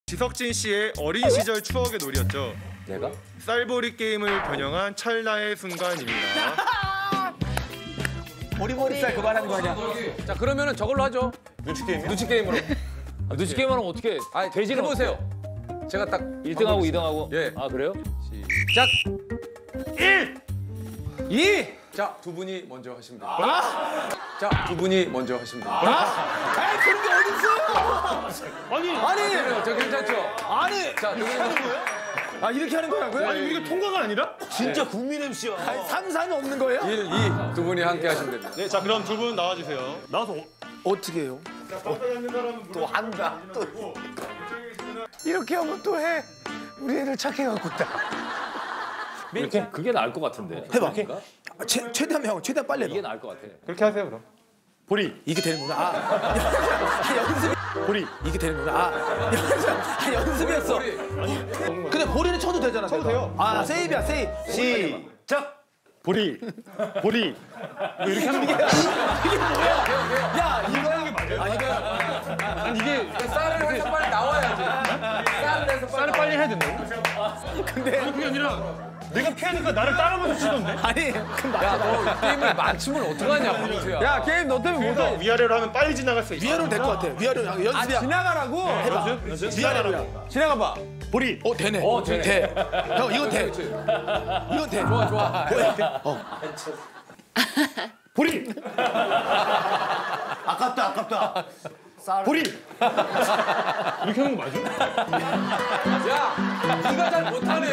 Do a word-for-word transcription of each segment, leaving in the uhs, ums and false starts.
지석진 씨의 어린 시절 추억의 놀이였죠. 내가? 쌀보리 게임을 변형한 찰나의 순간입니다. 보리보리쌀 그거 하는 거 아니야? 자 그러면은 저걸로 하죠. 눈치 게임이요? 눈치 게임으로. 아, 눈치 게임하면 어떻게? 아 돼지는 해보세요. 제가 딱 일 등하고 이 등하고. 예. 아 그래요? 시작. 일, 이. 자 두 분이 먼저 하시면 됩니다. 아! 자 두 분이 먼저 하시면 됩니다. 아, 아이 그런 게 어딨어? 아니, 아니, 그래요, 저 괜찮죠? 아니. 자 두 분이 먼저. 아 이렇게 하는 거라고요? 아니 이게 통과가 아니라? 진짜 국민 엠씨야. 아니 삼사는 없는 거예요? 일, 이 두 분이 함께 하시면 됩니다. 네, 자 그럼 두 분 나와주세요. 나와서 어떻게 해요? 또 한다. 또 이렇게 하면 또 해. 우리 애들 착해갖고 있다. 이렇게 그게 나을 것 같은데. 해봐. 아, 최, 최대한 형, 최대한 빨리 해봐. 이게 나을 것 같아. 그렇게 하세요 그럼. 보리. 이게 되는구나. 아, 아 연습. 보리. 이게 되는구나. 아, 아 연습이었어. 근데 보리는 쳐도 되잖아. 쳐도 돼요. 아 세이브야 세이브. 시작. 보리. 보리. 뭐 이렇게 하는 게 이게 뭐야? 야 이거 하는 게 맞아요? 아 이거 아니 이게 쌀을 해서 빨리 나와야지. 쌀을 해서 쌀을 빨리 해야 된다고? 근데 아니 그게 아니라 내가 피하니까 나를 따라가서 치던데? 아니 그럼 나 야너 게임을 맞추면 어떡하냐 범수야. 야 게임 너 때문에 그래서 위아래로 하면 빨리 지나갈 수 있어. 위아래로 될 것 같아. 위아래로 연습이야. 아 지나가라고? 해봐. 위아래로야. 지나가봐. 보리. 어 되네. 어, 되네. 돼. 형 이건 돼. 그렇지. 이건 돼. 좋아 좋아. 뭐야? 어. 보리. 아깝다 아깝다. 보리. 이렇게 하는 거 맞아? 야 네가 잘 못하네.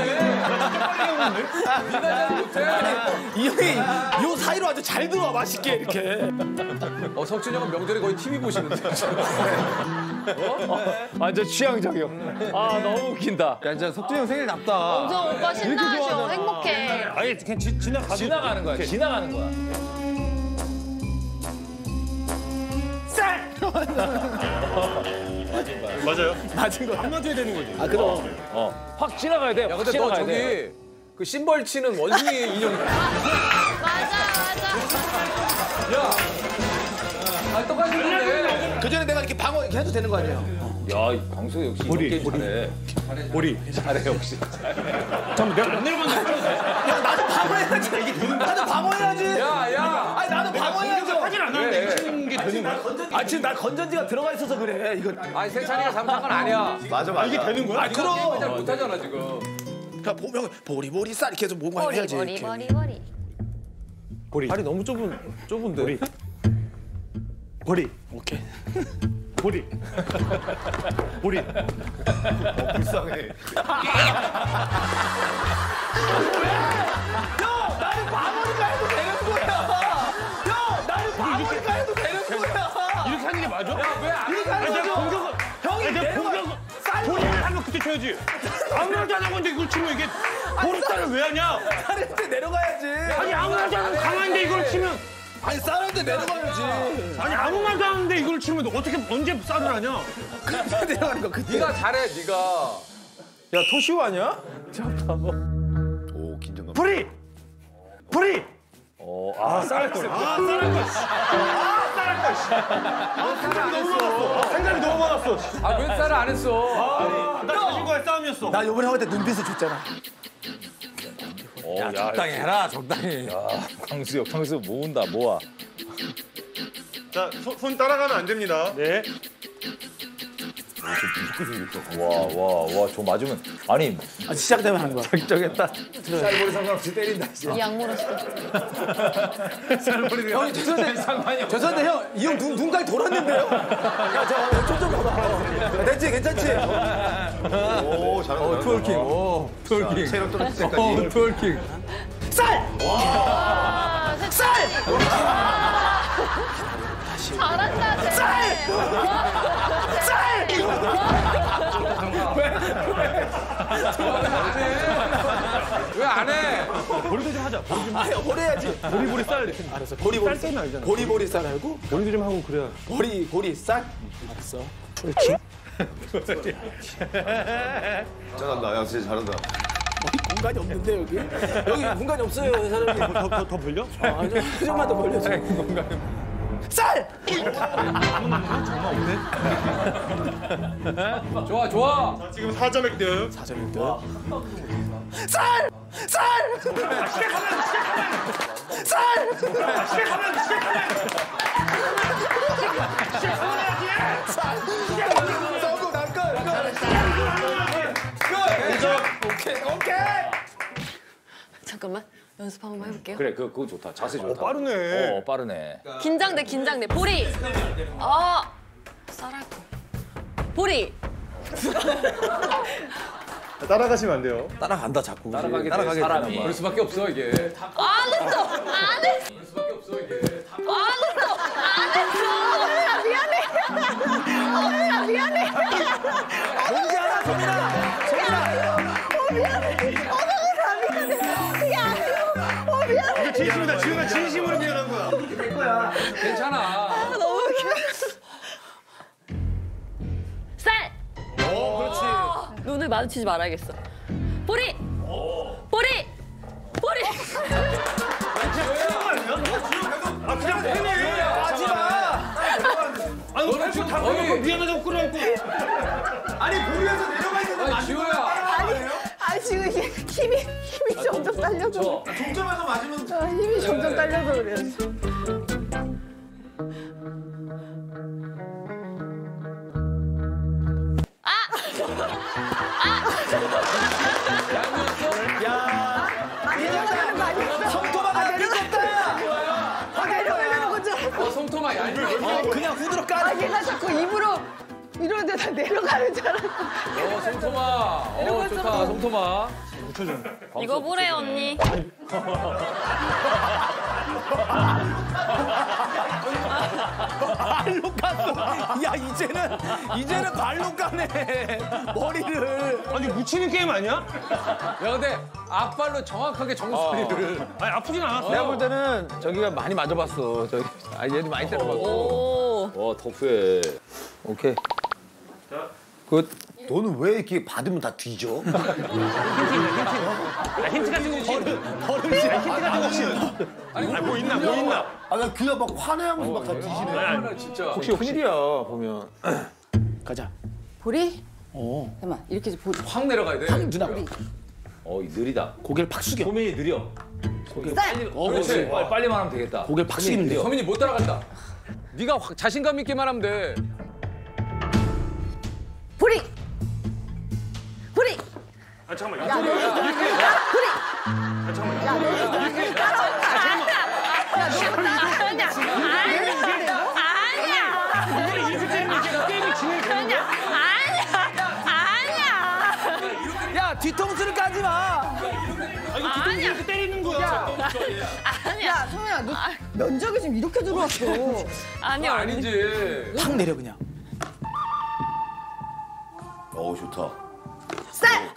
네가 잘 못해. 이 형이 요 사이로 아주 잘 들어와 맛있게 이렇게. 어 석진이 형은 명절에 거의 티비 보시는데. 완전 취향적이요. 아 너무 웃긴다. 야 진짜 석진이 형 생일 답다. 엄청 오빠 신나하셔. 행복해. 아니 그냥 지, 지나가. 지나가는 거야. 지나가는 거야. 쌀. 맞아요. 맞은 거야. 안 맞아야 되는 거지. 아 그럼. 어. 확 지나가야 돼. 야 확 근데 너 지나가야 저기 돼. 그 심벌 치는 원숭이 인형. 맞아 맞아. 야. 아 똑같이 생겼네. 그 전에 내가 이렇게 방어 이렇게 해도 되는 거 아니에요? 야, 이 광수 역시 보리, 게임 보리. 잘해. 보리. 잘해 역시. 잠깐만 내가 안 내려갔는데. 야 나도 방어해야지. 나도 방어해야지. 야 야. 아니 나도 방어해야죠. 하진 않았는데 이거 치는 게 되는 거야? 아 지금 나 건전지가 들어가 있어서 그래. 이거. 아니 세찬이가 잘못한 건 아니야. 맞아 아, 이게 되는 거야? 아 그럼. 잘 못하잖아 지금. 그냥 보면 보리보리 쌀 이렇게 해서 뭔가 머리 해야지. 머리 이렇게. 머리 머리. 보리. 발이 너무 좁은 좁은데. 보리. 보리. 오케이. 보리. 보리. 어, 불쌍해. 형 나는 방어니까 해도 되는 거야. 형 나는 방어니까 해도 되는 거야. 이렇게 하는 게 맞아? 왜안 이렇게 아니 하는 내가 거죠. 공격을 형이 아니 내가 내려가. 공격을 보리를 하면 그때 쳐야지. 아무나도 안 하고 있는데 이걸 치면 이게 보리살을 왜 하냐? 쌀을 때 내려가야지. 아니 아무 말도 안 하고 강한데 이걸 치면 아니 쌀할 때 내려가야지. 아니 아무 말도 안 하는데 이걸 치면 어떻게 언제 쌀을 하냐? 그때 내려가는 거 그때. 네가 잘해 네가. 야, 토시오 아니야? 오 긴장감. 보리. 보리. 어, 아, 쌀 걸. 아 쌀할 거. 아 쌀할 거. 아 생각이 너무 많았어. 아, 생각이 너무 많았어. 아 왜 쌀을 안 했어? 나 자신과의 싸움이었어. 나 요번에 하고 때 눈빛을 줬잖아. 어, 야, 적당히 해라 적당히. 야, 광수, 광수 모은다, 모아. 자, 손, 손 따라가면 안 됩니다. 네. 와, 와, 와, 저 맞으면. 아니, 아 시작되면 하는 거야. 작정했다. 쌀머리 상관없이 때린다. 이 악물었어. 형이 죄송한데 죄송한데 형 이 형 눈 눈까지 돌았는데요? 야저좀 봐봐. 됐지 괜찮지? 오, 잘한다. 어 트월킹. 오 트월킹. 체력 떨어질 때까지. 어 트월킹. 쌀! 와, 쌀! 잘한다, 쟤. 쌀! 쌀! 왜 안 해? 보리도 좀 하자. 보리 좀. 아 형 뭘 해야지? 보리보리 쌀 이렇게. 알았어. 보리보리 쌀 때는 알잖아. 보리보리 쌀 알고? 보리도 좀 하고 그래야. 보리 보리 쌀? 알았어. 툴킹? 잘한다. 야, 진짜 잘한다. 공간이 없는데 여기? 여기 공간이 없어요 이 사람이. 더 더 더 벌려? 아, 좀, 그 좀만 더 벌려줘. 공간이. 쌀! 좋아 좋아. 자, 지금 사 점 획득. 사 점 획득. 쌀! 쌀! 시작하면 시작하면 쌀! 시작하면 시작하면 시작하면 해야지. 성공 난걸 오케이 오케이. 잠깐만 연습 한번 해볼게요. 그래 그 그거 좋다. 자세 좋다. 빠르네. 어 빠르네. 긴장돼 긴장돼. 보리. 아 쌀할 거. 보리. 따라가시면 안 돼요. 따라간다 자꾸. 따라가게 따라가게 돼, 사람이. 되나 봐. 그럴 수밖에 없어 이게. 안 했어 안 했어 그럴 수밖에 없어 이게. 안 했어 안 했어. 어머나 미안해. 어머나 미안해. 뭔지 알아 정민아. 정민아. 어 미안해. 어머나 미안해. 그게 아니고. 어 미안해. 진심이다. 지훈아 진심으로 미안한 거야. 괜찮아. 너무 웃겨. 쌀. 오 그렇지. 눈을 마주치지 말아야겠어. 보리. 보리. 보리. 아 그냥 팬이. 하지 마. 아니 너는 지금 거의 미안하다고 끌어안고. 아니 보리에서 내려가 있는데 아니 지호야. 아 지금 이게 힘이 힘이 점점 딸려서 동점에서 맞으면 아, 힘이 점점 딸려서 그래요. 내려가는 거 아니었어? 성토마가 내려갔다. 아, 내려가는 거죠? 어 성토마 얄미워. 어 그냥 후드로 아 까지. 얘가 자꾸 입으로 이러는데 다 내려가는 줄 알았어. 어 성토마. 어 좋다 성토마. 이거 보래요 언니. 발로 깠어. 야 이제는 이제는 발로 까네. 머리를. 아니 묻히는 게임 아니야? 야 근데 앞발로 정확하게 정수리를. 아니 아프진 않았어. 내가 볼 때는 저기가 많이 맞아봤어. 저기 아 얘도 많이 때려봤어. 오. 와 터프해. 오케이. 굿. 너는 왜 이렇게 받으면 다 뒤져? 힌트 같은 거 없이. 버릇이 힌트 같은 거 없이. 아니 뭐 있나 뭐 있나. 아나 그냥 막 화내하면서 막 다 뒤지네. 아, 진짜. 혹시 큰일이야 보면. 가자. 보리? 어. 잠깐만 이렇게 해서 보리. 확 내려가야 돼. 누나. 어 느리다. 고개를 팍 숙여. 소민이 느려. 쌀. 어 그렇지. 빨리 빨리만 하면 되겠다. 고개를 팍 숙이면 돼요. 서민이 못 따라간다. 네가 확 자신감 있게만 하면 돼. 보리. 보리. 아 잠깐만. 야, 너 보리. 아 잠깐만. 야, 너 이렇게 따라온다. 아니야. 야, 너 따라하냐? 아니야. 아니야. 이거 이렇게 되는 게 게임이 진행되는 거야? 아니야. 아니야. 야 뒤통수를 까지 마. 아 이거 뒤통수 이렇게 때리는 거야. 아니야. 소민아, 너 면적이 지금 이렇게 들어왔어. 아니야. 아니지. 팍 내려 그냥. 어 좋다. 쌀.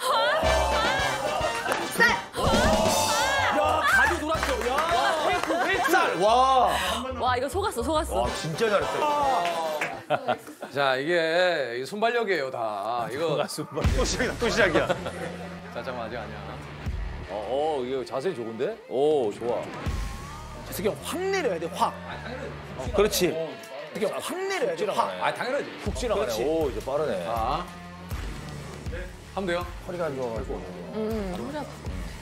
쌀. 야 가지 돌았어. 야 쌀. 와. 와, 이거 속았어, 속았어. 진짜 잘했다. 자 이게 이 순발력이에요 다. 이거 또 시작이다. 또 시작이야. 잠깐만 아직 아니야. 어, 어 이거 자세 좋은데? 오 좋아. 저기 확 내려야 돼 확. 어, 그렇지. 저기 확 내려야 돼 확. 아 당연하지. 푹 지나가네. 그렇지. 오 이제 빠르네. 자 하면 돼요. 허리가 안 좋아가지고. 음, 허리 아파.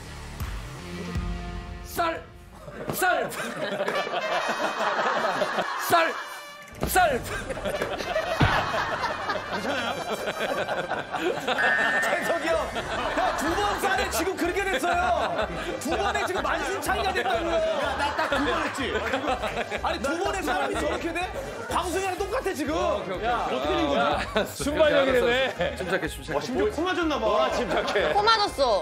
쌀! 쌀! 쌀! 쌀! 재석이 형, 두 번 쌀에 지금 그렇게 됐어요. 두 번에 지금 만신창이가 됐다고요. 야, 나 딱 두 번 했지. 아니 두 번에 사람이 저렇게 돼? 방송이랑 똑같아 지금. 야, 어떻게 된 거지? 순발력이네. 침착해, 침착해. 와 심지어 코 맞았나 봐. 침착해. 코 맞았어.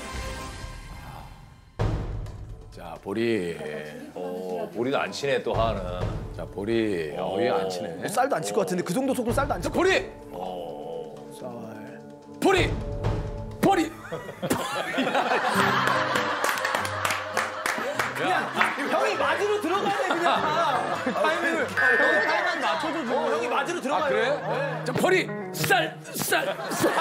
자, 보리. 어 우리는 안 치네 또 하는. 자, 보리. 어, 얘 안 치네. 쌀도 안 칠 것 같은데 그 정도 속도로 쌀도 안 칠. 보리! 쌀. 보리! 보리! 형이 맞으로 들어가네 그냥. 타이밍을. 형이 타이밍 맞춰줘주고. 어, 형이 맞으로 들어가요. 아, 그래? 자, 보리! 쌀! 쌀! 쌀!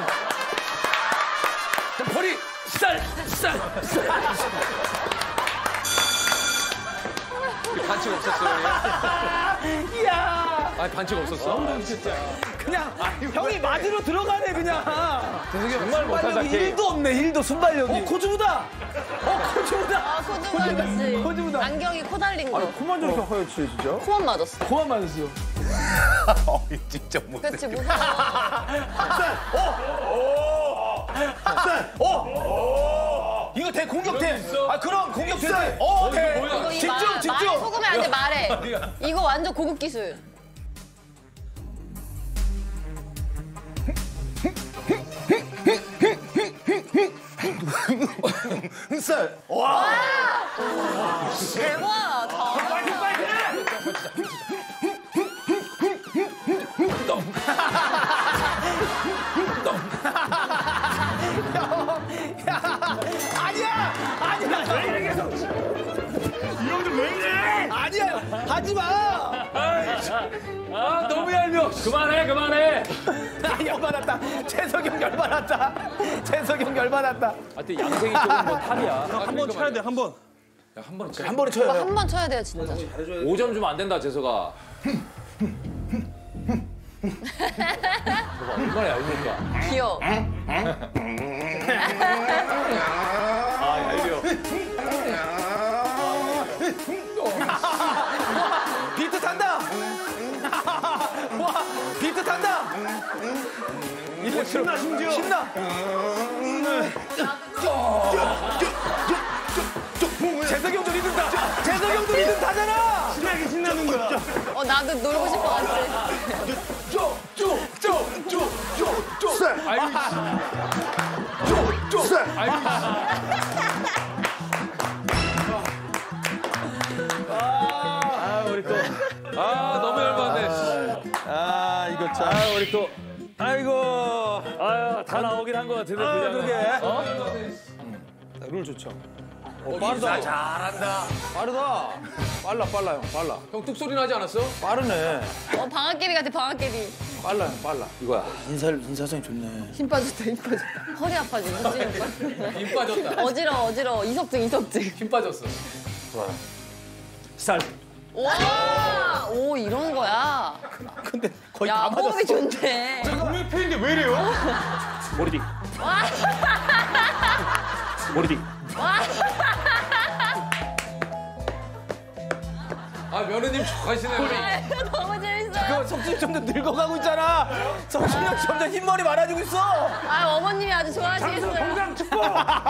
자, 보리! 쌀! 쌀! 쌀! 반칙 없었어요. 이야. 아 반칙 없었어? 그냥 형이 맞으러 들어가네 그냥. 정말 못하다 순발력이 일도 없네. 일도 순발력이. 어 코즈부다. 어 코즈부다. 아, 코드 맞았지. 코즈부다. 안경이 코 달린 거. 코만 저렇게 하얗지 진짜? 코만 맞았어. 코만 맞았어. 진짜 못. 그렇지, 무서워. 어! 이거 대 공격대. 아 그럼 공격대. 어, 대. 이거 이 집중 말, 말 집중. 속으면 안 돼, 말해. 이거 완전 고급 기술. 쌀. 대박. 아니야 아니야. 왜 이래 계속. 이런 거왜 이래? 아니야 하지 마. 아 너무 얄미워. 그만해, 그만해. 아, 열받았다. 재석이 형 열받았다. 재석이 형 열받았다. 하여튼 양생이 쪽은 뭐 탑이야. 한 번 쳐야 돼, 한 번. 야한 번. 한 번에 쳐요. 한 번 쳐야 돼요, 진짜. 오 점 주면 안 된다, 재석아. 얼마나 얄미울까. 귀여워. 비트 탄다. 와 비트 탄다. 이거 신나 심지어. 신나. 재석이 형도 리듬 타. 재석이 형도 리듬 타잖아. 신나게 신나는 거야. 어, 나도 놀고 싶어, 같이. 쪼쪼쪼쪼쪼쪼 쌀. 아유 쪼쪼 쌀. 아유. 아, 우리 또. 아 너무 열받네. 아 이거 참. 아, 우리 또. 아이고. 아유, 다 나오긴 한 것 같은데. 아, 그냥. 그러게. 어? 룰 좋죠. 어, 빠르다. 잘한다. 빠르다. 빨라 빨라 형 빨라. 형 뚝소리 나지 않았어? 빠르네. 어, 방앗개비 같아, 방앗개비. 빨라 형 빨라. 이거야. 인사 인사성이 좋네. 힘 빠졌다, 힘 빠졌다. 허리 아파, 지금. 찌는 걸. 힘 빠졌다. 어지러워, 어지러워. 이석증, 이석증. 힘 빠졌어. 쌀. 와! 오, 이런 거야. 근데 거의 야, 다 맞았어. 호흡이 좋네. 분명히 패인데 왜 이래요? 모리디. 와! 모리디. 와! 아 며느님 좋아하시네. 너무 재밌어요. 그 석준이 점점 늙어가고 있잖아. 석준이 형 점점 흰머리 많아지고 있어. 아, 어머님이 아주 좋아하시겠어요. 건강 축복.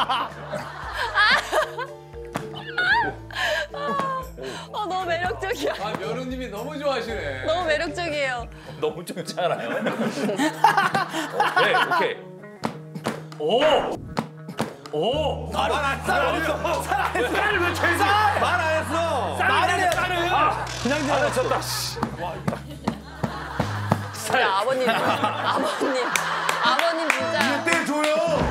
어, 너무 매력적이야. 아 며느님이 너무 좋아하시네. 너무 매력적이에요. 너무 좋지 않아요? 오케이, 오케이. 오! 오! 말안 했어. 살안 했어. 쌀왜 죄지? 말안 했어. 말을 해. 아, 그냥 지나쳤다. 우리 아버님, 아버님, 아버님 진짜. 떼줘요.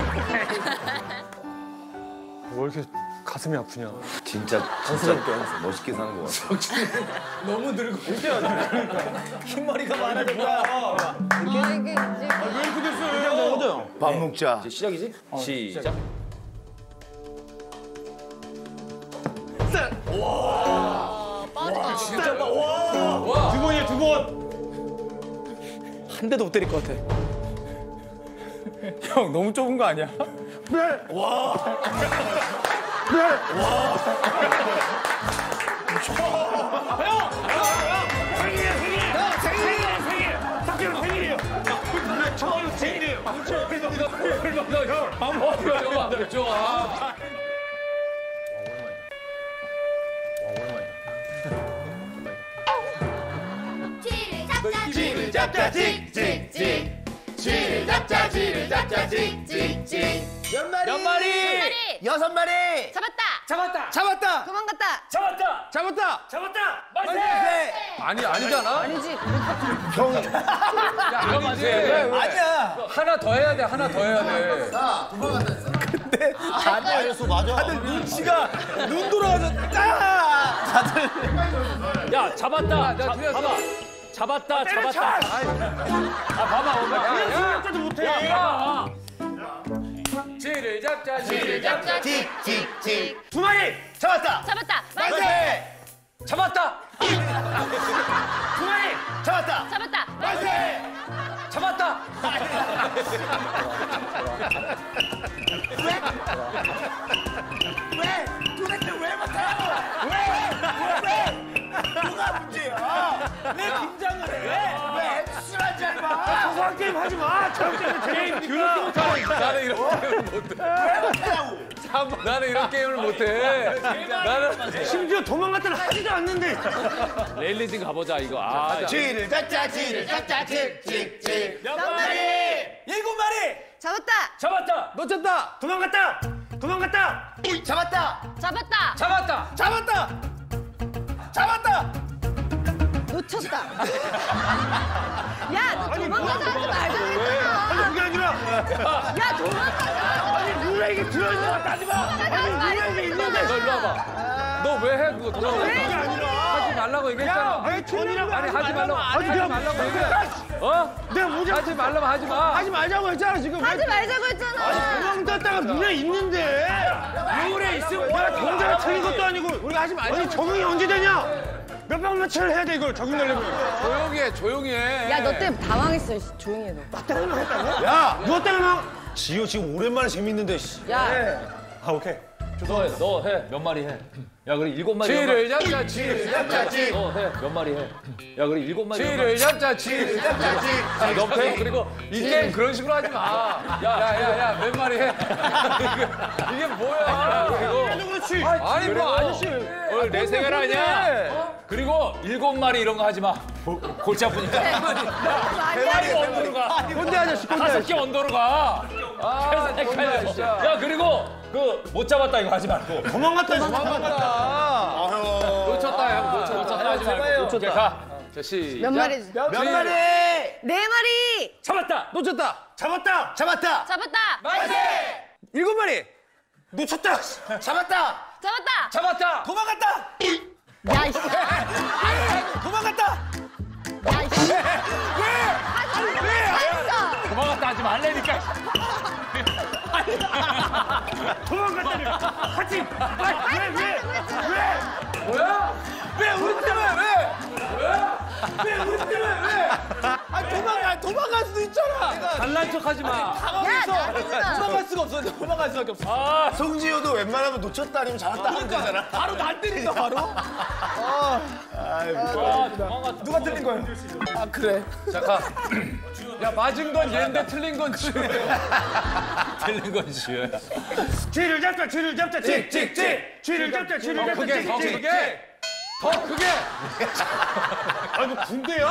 왜 이렇게 가슴이 아프냐? 진짜 진짜 멋있게 사는 거 같아. 너무 늙어. 흰머리가 많아졌다. 아, 이게 이제. 왜 이렇게 됐어요? 밥 먹자. 이제 시작이지? 시작. 아, 빠르다. 진짜 막 와. 두 번이야, 두 번. 한 대도 못 때릴 것 같아. 형 너무 좁은 거 아니야? 좋아, 좋아. 쥐를 잡자, 쥐찍찍찍. 쥐를 잡자, 쥐를 잡자, 찍찍찍. 몇 마리? 몇 마리? 마리. 여섯 마리. 잡았다. 잡았다! 잡았다. 도망갔다. 잡았다! 잡았다. 잡았다! 만세! 네. 아니 아니잖아. 아니지. 야, 이거 아니지. 맞아요. 아니야. 하나 더 해야 돼. 하나 더 해야 돼. 근데 다들 다들 눈치가 눈 돌아가서 짜. 다들 야, 잡았다! 야, 자, 틀렸어. 봐봐! 잡았다, 잡았다! 아, 봐봐, 엄마. 야, 까지 못해. 야, 봐! 쥐를 잡자, 쥐를 쥐를 잡자. 잡자, 찍찍찍. 두 마리 잡았다. 잡았다. 만세. 만세. 잡았다. 두마리 잡았다. 잡았다. 만세. 잡았다. 왜? 도대체 왜 못해요? 왜? 왜? 누가 문제야? 왜 긴장을 해? 왜? 왜 엑스라지 마. 소소한 게임 하지 마. 저런 게임 재밌으니까. 나는 이런 게임을 못해. 왜 못하냐고. 나는 이런 게임을 못해. 나는 심지어 도망갔다는 하지도 않는데. 레일리징 가보자 이거. 아, 쥐를 잡자, 쥐를 잡자, 칙칙칙. 몇 마리? 일곱 마리. 잡았다. 잡았다. 놓쳤다. 도망갔다. 도망갔다. 잡았다. 잡았다. 잡았다. 잡았다. 잡았다. 놓쳤다. 야, 너 도망가자 하지 말자 아니 했잖아. 그게 아니라. 야, 도망가자. 아니 누나 이게 들어있는 것 같다. 하지 마. 아니 누나 이게 있는데. 너 일로 와봐. 너 왜 해 그거? 도망가. 그게 아니라. 하지 말라고 얘기했잖아. 아니 전이랑 아니 하지 말라고. 아니 하지 내가 말라고 얘기해. 어? 내가 뭐지? 하지 말라면 하지 마. 하지 말자고 했잖아 지금. 하지 말자고 했잖아. 도망갔다가 눈에 있는데. 노래 있으면 내가 경찰을 차린 것도 아니고. 우리가 하지 말자. 아니 적응이 언제 되냐? 몇 박 며칠을 해야 돼 이걸 적응하려면. 조용히 해, 조용히 해. 야, 너 때문에 당황했어. 씨. 조용히 해, 너. 야, 누가 때문에? 지효 지금 오랜만에 재밌는데. 씨. 야, 아 오케이. 너 해. 너 해. 몇 마리 해. 야 그래 일곱 마리. 쥐를 잡자, 쥐를 잡자, 쥐. 너 해. 몇 마리 해. 야 그래 일곱 마리. 쥐를 잡자, 쥐를 잡자, 쥐. 아, 너 해. 그리고 이 게임 그런 식으로 하지 마. 야, 야, 야, 야, 몇 마리 해. 이게, 이게 뭐야? 그리고 그렇지. 아니 뭐 아저씨 오늘 내 생활 아니야? 그리고 일곱 마리 이런 거 하지 마. 고- 골치 아프니까. 아니야. 언더로 가. 꼰대 아저씨, 꼰대 다섯 아저씨. 개 언더로 가. 아, 헷갈려. 야 그리고 그 못 잡았다 이거 하지 말고. 도망갔다. 도망갔다. 놓쳤다, 형. 놓쳤다. 놓쳤다 하지 말고. 놓쳤다. 가. 자, 시작. 몇 마리? 몇 마리? 네 마리. 잡았다. 놓쳤다. 잡았다. 잡았다. 잡았다. 일곱 마리. 놓쳤다. 잡았다. 잡았다. 잡았다. 도망갔다. 야, 이씨. 도망갔다. 야, 이씨. 왜? 왜? 왜? 도망갔다 하지 말래니까. 도망갔다니. 같이. 왜 왜? 왜? 뭐야? 왜 우리 때문에 왜? 왜? 왜 우리 때문에 왜? 아 도망가 도망갈 수도 있잖아. 잘난 척하지 마. 야, 나한테는. 도망갈 수가 없어. 도망갈 수밖에 없어. 아, 송지효도 웬만하면 놓쳤다 아니면 잡았다 하면 되잖아. 바로 날 때린다 바로. 아, 도망갔다. 누가 틀린 거예요? 아 그래. 자, 가. 야, 맞은 건 얘인데 틀린 건 지효야. 틀린 건 지효야. 쥐를 잡자. 쥐를 잡자. 쥐쥐쥐. 쥐를 잡자. 쥐를 더 잡자. 크게, 더 쥐, 쥐. 크게. 더 크게. 아니 뭐 군대야?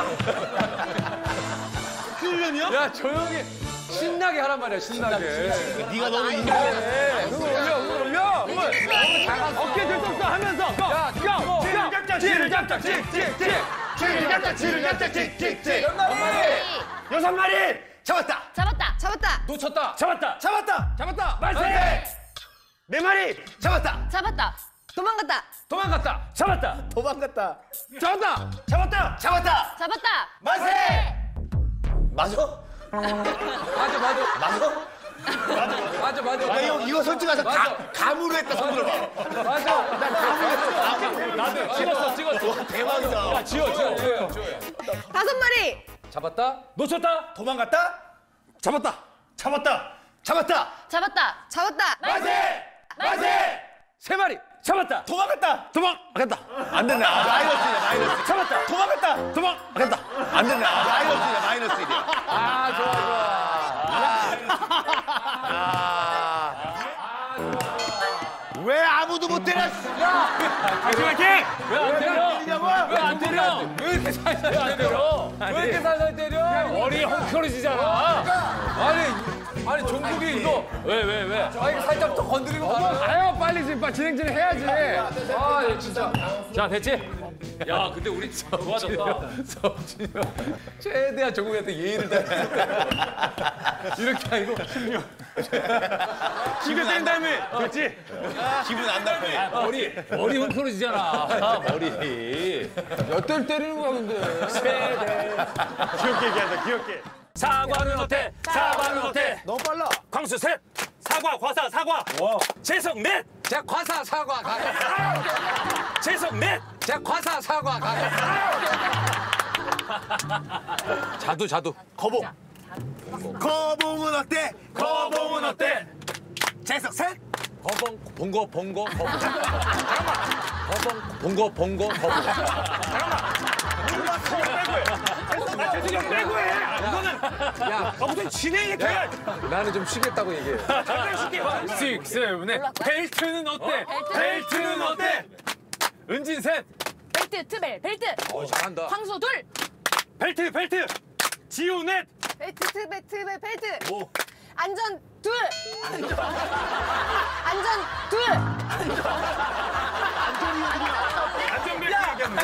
훈련이야? 야, 조용히. 신나게 하란 말이야, 신나게. 네가 너무 인내. 그거 올려, 그거 올려. 어깨 들썩 하면서. 야, 야, 쥐를 잡자. 쥐를 잡자. 쥐쥐쥐. 쥐를 잡자. 쥐를 잡자. 쥐쥐쥐. 몇 마리? 여섯 마리. 잡았다. 잡았다. 잡았다. 놓쳤다. 잡았다. 잡았다. 잡았다. 만세. 네 마리. 잡았다. 잡았다. 도망갔다. 도망갔다. 잡았다. 도망갔다. 잡았다. 잡았다. 잡았다. 잡았다. 만세. 맞아? 맞아, 맞아. 맞아? 맞아, 맞아. 야, 형 이거 솔직히 가서 맞아. 가, 감으로 했다 손으로. 맞아. 나도 찍었어, 찍었어. 대박이다. 야, 지효, 지효, 지효. 다섯 마리. 잡았다. 놓쳤다. 도망갔다. 잡았다. 잡았다. 잡았다. 잡았다. 잡았다. 만세. 만세. 세 마리. 잡았다. 도망갔다. 도망갔다. 안 된다. 마이너스야 마이너스. 잡았다. 도망갔다. 도망갔다. 안 된다. 마이너스야 마이너스 일이야. 아, 좋아, 좋아. 왜 아무도 못 때려? 화이팅! 왜안 때려? 왜 안 때려? 왜 이렇게 살살 때려? 왜 이렇게 살살 때려? 머리 헝클어지잖아. 아니, 아니 종국이 이거 왜, 왜, 왜? 아 이거 살짝 더 건드리고 가요. 빨리 지금 빨리 진행 좀 해야지. 아, 이거 진짜. 자, 됐지? 야, 근데 우리 좋아졌다. 서진이 형 최대한 종국이한테 예의를 다했어. 이렇게 아니고 지가 뗀 다음에 그렇지? 기분 안 나쁘네. 머리, 머리 헝클어지잖아. 아, 머리. 몇 대를 때리는 거야 근데. 귀엽게 얘기한다. 귀엽게. 사과는 어때? 사과는 어때? 너무 빨라. 광수 셋. 사과 과사 사과. 재석 넷. 자, 과사 사과 가. 재석 넷. 자, 과사 사과 가. 자두 자두. 거봉. 거봉은 어때? 거봉은 어때? 재석 셋. 거봉 봉거 봉거 거봉. 거봉 봉거 봉거 거봉. 아 재석이 형 빼고 해. 이거는 야, 아 무슨 진행이 돼? 나는 좀 쉬겠다고 얘기해. 장난 쉽게. 육, 세븐에 벨트는 어때? 벨트는 어때? 은진 셋. 벨트, 트벨, 벨트. 어, 잘한다. 황소 둘. 벨트 벨트. 지우 넷. 벨트, 트벨, 트벨, 벨트. 안전 둘. 안전 둘. 안전벨트 얘기했네.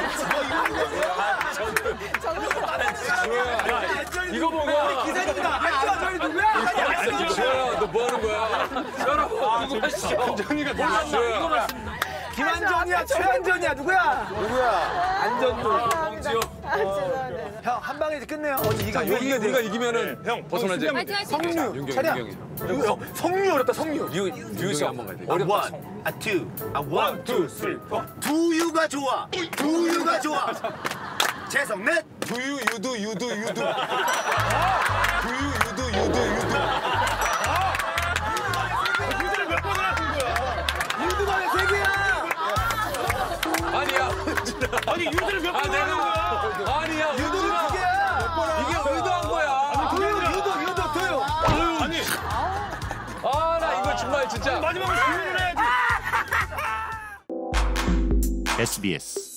이거 보고 기사님이다. 안전 저희 누구야? 안전. 조야, 너 뭐 하는 거야? 여러분, 누구 하시죠? 안전이가 몰랐어. 조야. 김한전이야, 최한전이야, 누구야? 누구야? 안전도. 죄송합니다. 아, 죄송합니다. 형, 한 방에 이제 끝내요. 어디 이거 자, 여기 우리가 이기면은 형 벗어나지. 화이팅, 화이팅. 윤경, 차량. 윤경이. 성류 어렵다, 성류. 류, 류씨 한번 가야 돼. 원, 아 투, 아 원, 투, 쓰리, 포. 두유가 좋아. 두유가 좋아. 재석 넷. 두유, 유두, 유두, 유두. 두유, 유두, 유두, 유두. 유두를 몇 번을 하신 거야? 유두가 왜 세 개야? 아니야. 아니 유두를 몇 아, 번을 하는 거야? 내가. 아니야. 유두가 두 개야. 이게 의도한 거야. 두유, 유두, 유두, 두유. 아니 아, 나 이거 정말 진짜. 마지막으로 유두를 해야지. 에스비에스